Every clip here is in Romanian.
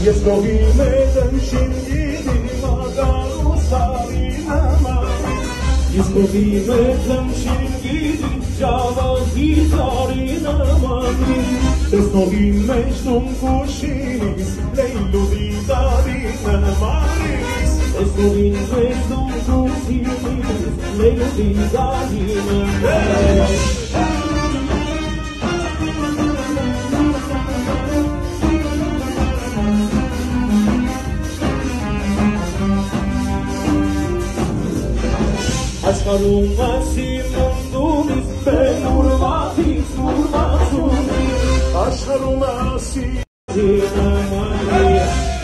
Jesgovime dămșindini magalu sarinama Jesgovime dămșindini java hizarinama Jesgovime ștuncușinis leilu didarinama Jesgovime ștuncușinis leilu didarinama Աշխարհում այսի մնդումից բենուրվատից ուրվացումից Աշխարհում այսի դինամանի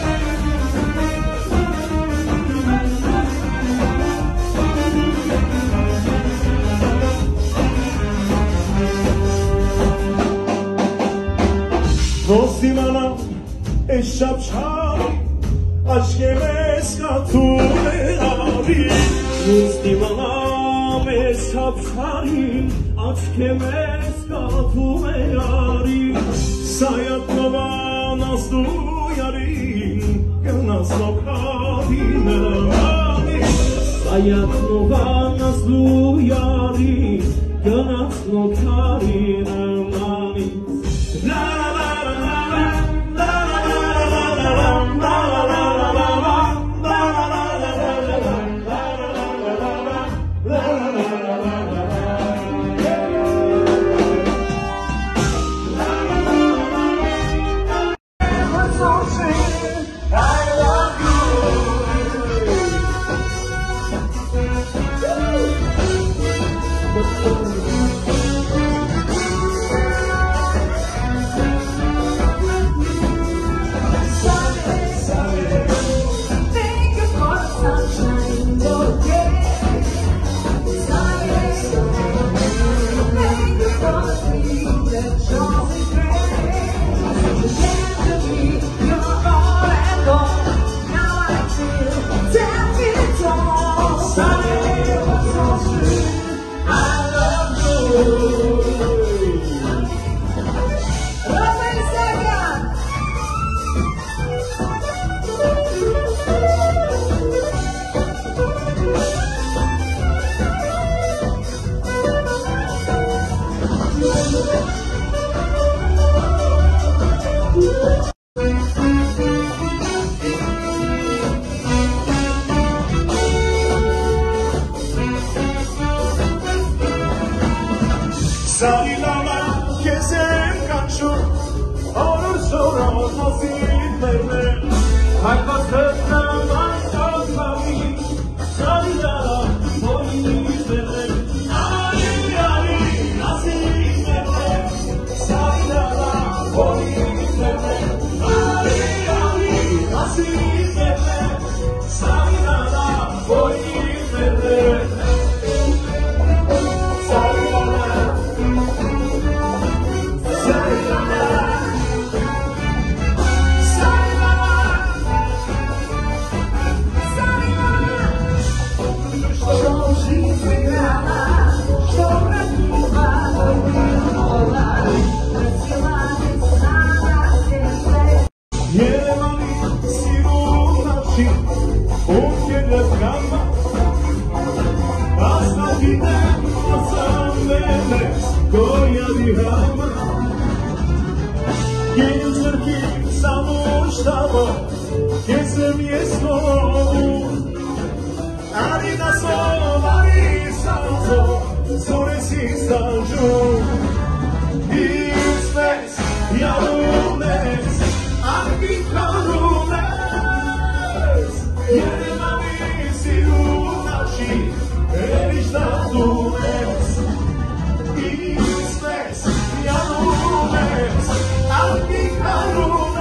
Ոստիմանամ ես շապչարի Աշկեմ ես կատում է արի Ոստիմանամ ես շապչարի Աշկեմ ես կատում է արի Սայատնովան ասնու յարին Գնաս նոքարի նմանի Սայատնովան ասնու յարին Գնաս նոքարի նմանի La la la la Salilama kesem kanşu Olur sonra nasip verme Hayvasına başlatmami Salilama polis verme Ali ali nasip verme Salilama polis verme Ali ali nasip verme Salilama polis verme Kesem jesmo Ali na sovari salzo Zore si stađu I uspes ja lunes Anki karunes Jedema visi u naši Erišta lunes I uspes ja lunes Anki karunes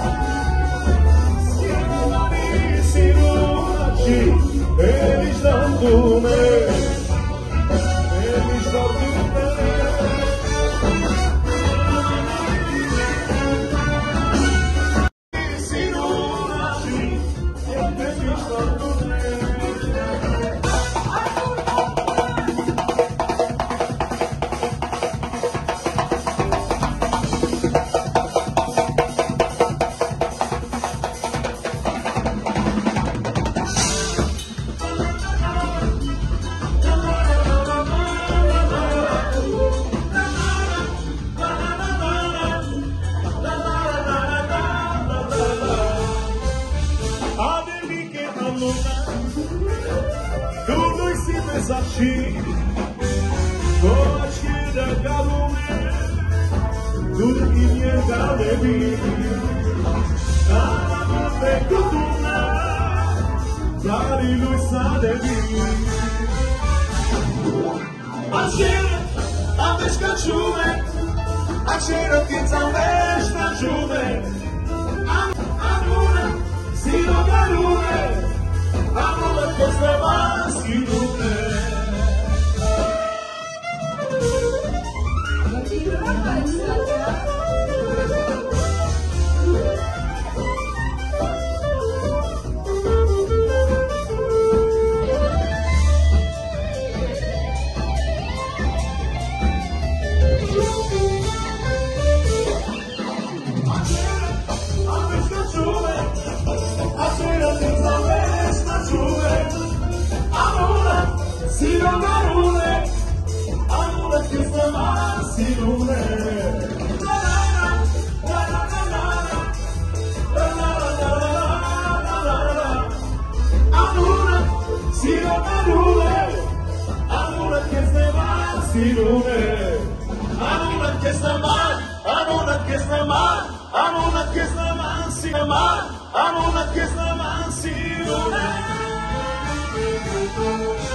Eles dão do meu Eles dão do meu Oči, da galume, drugi njega ne bi, a me kutuna, zariluj sa ne bi. A veška čuve, a širokica veška čuve, a nuna, sino garune, a nula posle vas i nune. Silone, amore che sta silone. Amore, silone, amore che sta silone. Amore che sta mal, amore che sta mal, amore che sta mal, silone, amore che sta mal, silone.